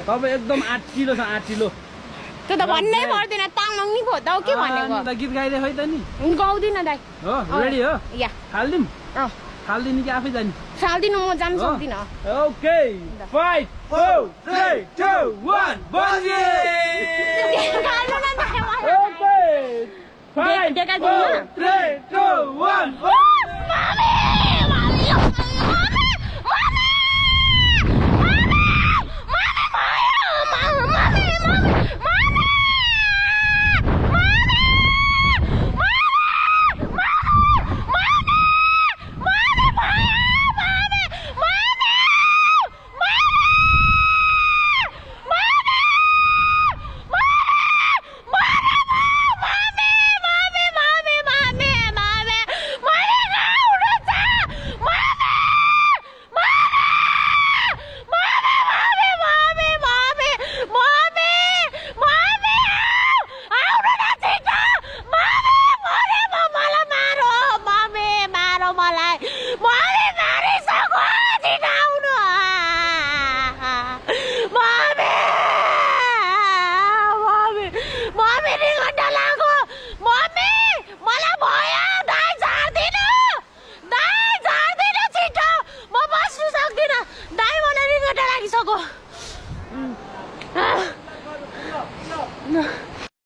तपाईँ एकदम 8 किलो छ 8 किलो त्यो त भन्नै पर्दैन तामाङ नि पो त के भनेको त गीत गाइदै खै त नि गाउँदिन दाइ हो रेडी हो या हाल्दिम हाल्दिन कि आफै जानी साल्दिनु म जान सक्दिन ओके 5 4 3 2 1 बजे गाल्नु न दाइ ओके 5 4 3 2 1